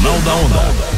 Jornal da Onda.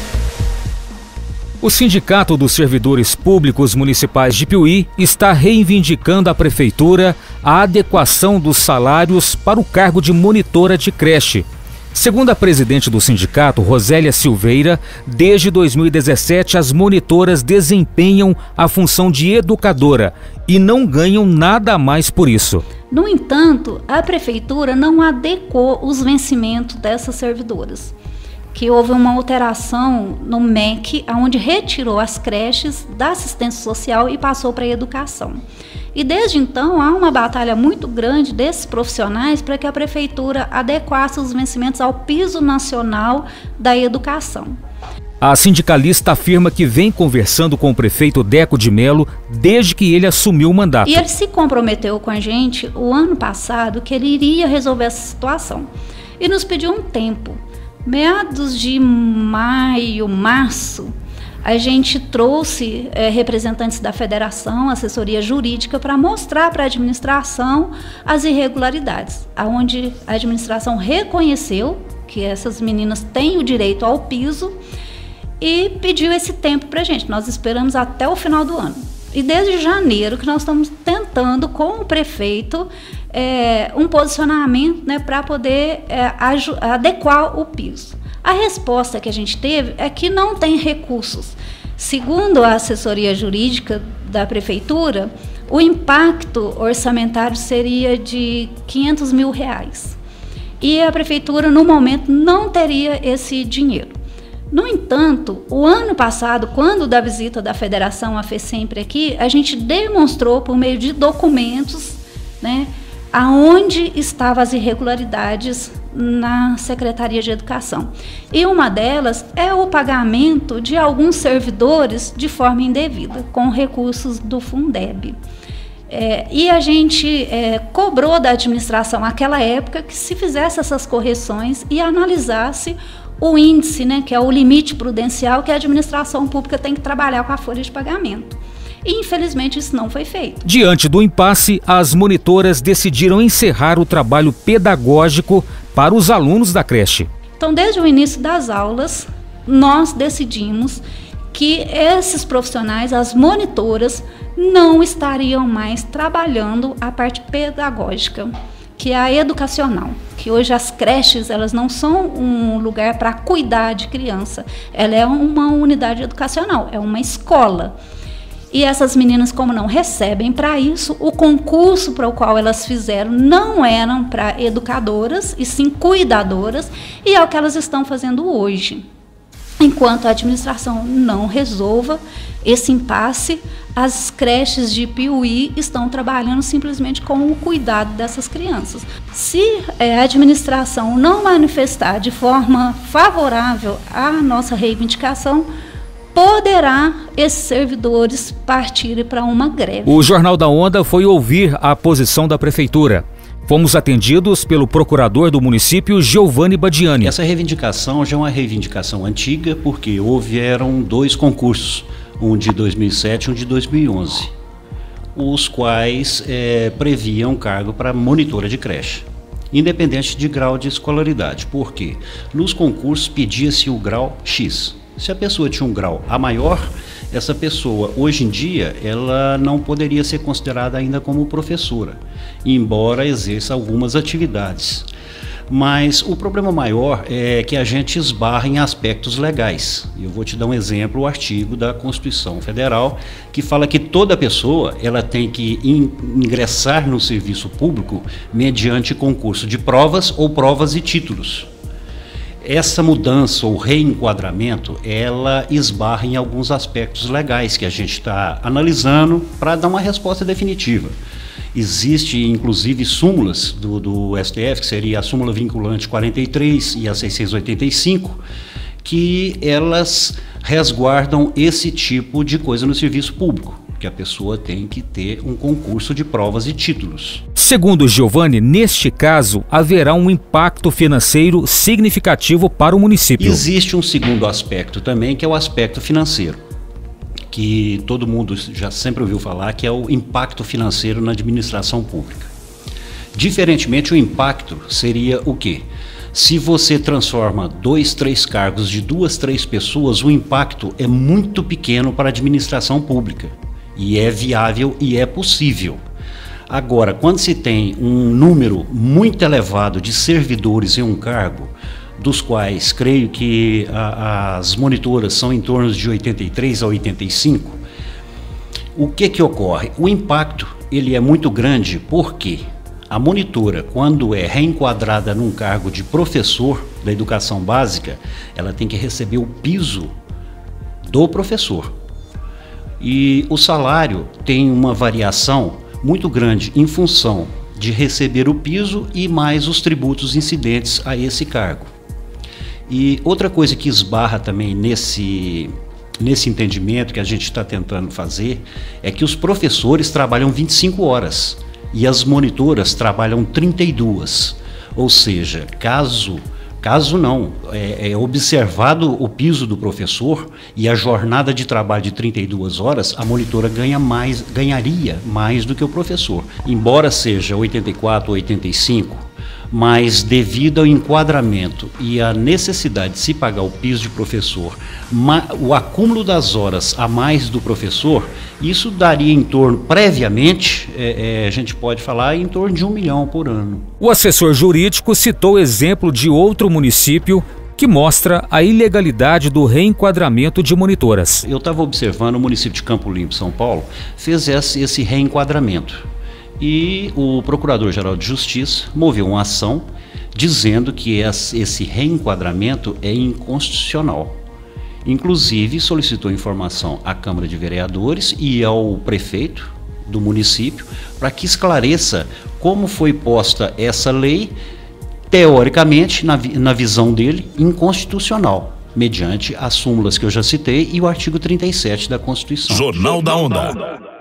O Sindicato dos Servidores Públicos Municipais de Piuí está reivindicando à Prefeitura a adequação dos salários para o cargo de monitora de creche. Segundo a presidente do sindicato, Rosélia Silveira, desde 2017 as monitoras desempenham a função de educadora e não ganham nada a mais por isso. No entanto, a Prefeitura não adequou os vencimentos dessas servidoras, que houve uma alteração no MEC, onde retirou as creches da assistência social e passou para a educação. E desde então há uma batalha muito grande desses profissionais para que a Prefeitura adequasse os vencimentos ao piso nacional da educação. A sindicalista afirma que vem conversando com o prefeito Deco de Mello desde que ele assumiu o mandato. E ele se comprometeu com a gente o ano passado que ele iria resolver essa situação. E nos pediu um tempo. Meados de maio, março, a gente trouxe representantes da federação, assessoria jurídica, para mostrar para a administração as irregularidades, onde a administração reconheceu que essas meninas têm o direito ao piso e pediu esse tempo para a gente. Nós esperamos até o final do ano. E desde janeiro que nós estamos tentando com o prefeito um posicionamento, né, para poder adequar o piso. A resposta que a gente teve é que não tem recursos. Segundo a assessoria jurídica da Prefeitura, o impacto orçamentário seria de R$500 mil. E a Prefeitura, no momento, não teria esse dinheiro. No entanto, o ano passado, quando da visita da Federação à FESEMPRE aqui, a gente demonstrou por meio de documentos, né, aonde estavam as irregularidades na Secretaria de Educação. E uma delas é o pagamento de alguns servidores de forma indevida, com recursos do Fundeb. E a gente cobrou da administração naquela época que se fizesse essas correções e analisasse o índice, né, que é o limite prudencial que a administração pública tem que trabalhar com a folha de pagamento. E, infelizmente, isso não foi feito. Diante do impasse, as monitoras decidiram encerrar o trabalho pedagógico para os alunos da creche. Então, desde o início das aulas, nós decidimos que esses profissionais, as monitoras, não estariam mais trabalhando a parte pedagógica, que é a educacional, que hoje as creches elas não são um lugar para cuidar de criança, ela é uma unidade educacional, é uma escola. E essas meninas, como não recebem para isso, o concurso para o qual elas fizeram não eram para educadoras, e sim cuidadoras, e é o que elas estão fazendo hoje. Enquanto a administração não resolva esse impasse, as creches de Piuí estão trabalhando simplesmente com o cuidado dessas crianças. Se a administração não manifestar de forma favorável à nossa reivindicação, poderá esses servidores partirem para uma greve. O Jornal da Onda foi ouvir a posição da Prefeitura. Fomos atendidos pelo procurador do município, Giovanni Badiani. Essa reivindicação já é uma reivindicação antiga, porque houveram dois concursos, um de 2007 e um de 2011, os quais previam cargo para monitora de creche, independente de grau de escolaridade. Por quê? Nos concursos pedia-se o grau X. Se a pessoa tinha um grau A maior, essa pessoa, hoje em dia, ela não poderia ser considerada ainda como professora, embora exerça algumas atividades. Mas o problema maior é que a gente esbarra em aspectos legais. Eu vou te dar um exemplo, o artigo da Constituição Federal, que fala que toda pessoa ela tem que ingressar no serviço público mediante concurso de provas ou provas e títulos. Essa mudança ou reenquadramento, ela esbarra em alguns aspectos legais que a gente está analisando para dar uma resposta definitiva. Existe, inclusive, súmulas do STF, que seria a súmula vinculante 43 e a 685, que elas resguardam esse tipo de coisa no serviço público, que a pessoa tem que ter um concurso de provas e títulos. Segundo Giovanni, neste caso, haverá um impacto financeiro significativo para o município. Existe um segundo aspecto também, que é o aspecto financeiro, que todo mundo já sempre ouviu falar, que é o impacto financeiro na administração pública. Diferentemente, o impacto seria o quê? Se você transforma 2, 3 cargos de 2, 3 pessoas, o impacto é muito pequeno para a administração pública. E é viável e é possível. Agora, quando se tem um número muito elevado de servidores em um cargo, dos quais creio que as monitoras são em torno de 83 a 85, o que ocorre? O impacto ele é muito grande porque a monitora, quando é reenquadrada num cargo de professor da educação básica, ela tem que receber o piso do professor. E o salário tem uma variação muito grande em função de receber o piso e mais os tributos incidentes a esse cargo. E outra coisa que esbarra também nesse entendimento que a gente está tentando fazer é que os professores trabalham 25 horas e as monitoras trabalham 32. Ou seja, caso não, é observado o piso do professor e a jornada de trabalho de 32 horas, a monitora ganharia mais do que o professor. Embora seja 84 ou 85, mas devido ao enquadramento e à necessidade de se pagar o piso de professor, o acúmulo das horas a mais do professor, isso daria em torno, previamente, a gente pode falar em torno de R$1 milhão por ano. O assessor jurídico citou o exemplo de outro município que mostra a ilegalidade do reenquadramento de monitoras. Eu estava observando o município de Campo Limpo, São Paulo, fez esse reenquadramento. E o Procurador-Geral de Justiça moveu uma ação dizendo que esse reenquadramento é inconstitucional. Inclusive, solicitou informação à Câmara de Vereadores e ao prefeito do município para que esclareça como foi posta essa lei, teoricamente, na visão dele, inconstitucional, mediante as súmulas que eu já citei e o artigo 37 da Constituição. Jornal da Onda.